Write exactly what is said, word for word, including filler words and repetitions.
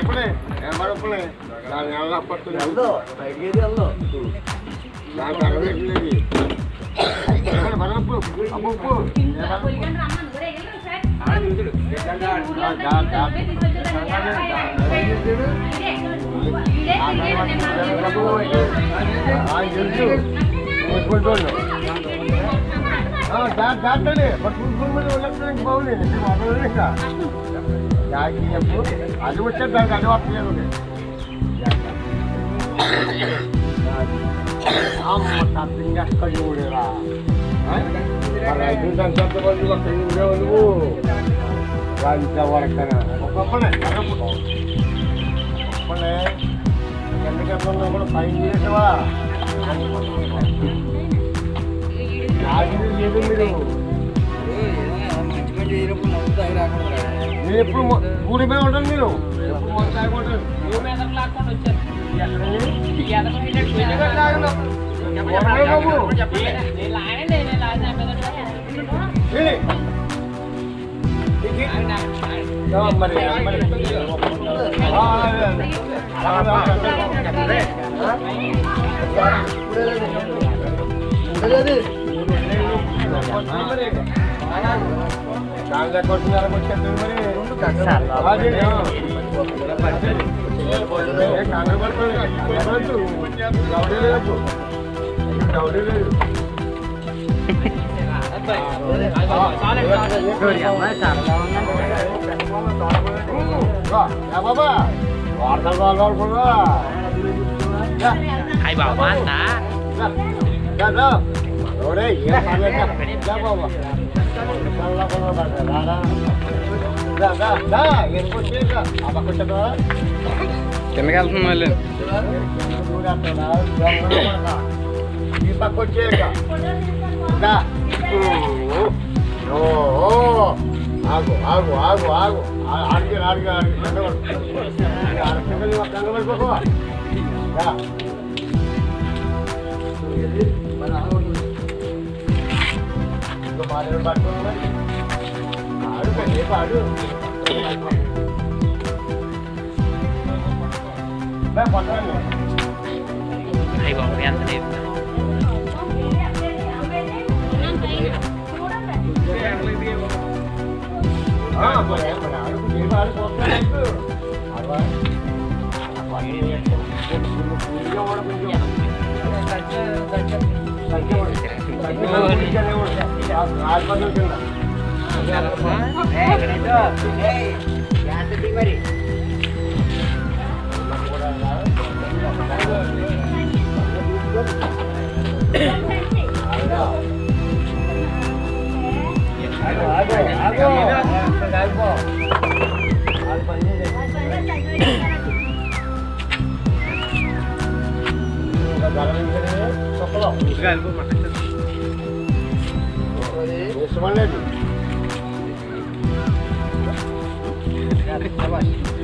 పడే ఎవరు పడే దాని ఎలా పడుతుంది వెళ్దో బయటికి వెళ్దో నాకు అడగలేదు బరపు అప్పు దాంట్లోనే ఎలక్ట్రానిక్ బాగులేదు ఇంకా అది వచ్చే దానికి అది వస్తలేదు అమ్మ ఎక్కడి ఊడేరా నువ్వు రాజా వరకనా ఒక్కనే ఒక్కనే ఎందుకంటే కూడా పైన చేసేవా లేదు మీరు నేను ఎప్పుడు ఊడి మీద ఉంటాను మీరు ఎప్పుడు మొదలు తాగుకుంటారు మరి కాంగ్రెస్ కొట్టినారా వచ్చేది మరి కాంగ్రెస్ పడుతుంది గౌడీ లేదు గౌడీ లేదు బాబా వార్తలు బాగా అయ్యి బాబా అన్నా కిందకి వెళ్తుంది మళ్ళీ ఈ పక్క వచ్చేయక ఆగు ఆగు ఆగు ఆగు ఆడికి ఆడికి ఆడికి కంగబడిపోవా బాగా పట్టుకోవాలి ఆడు రేపు ఆడు పట్టాలి అయ్యి బాబు ఎంత Semangat.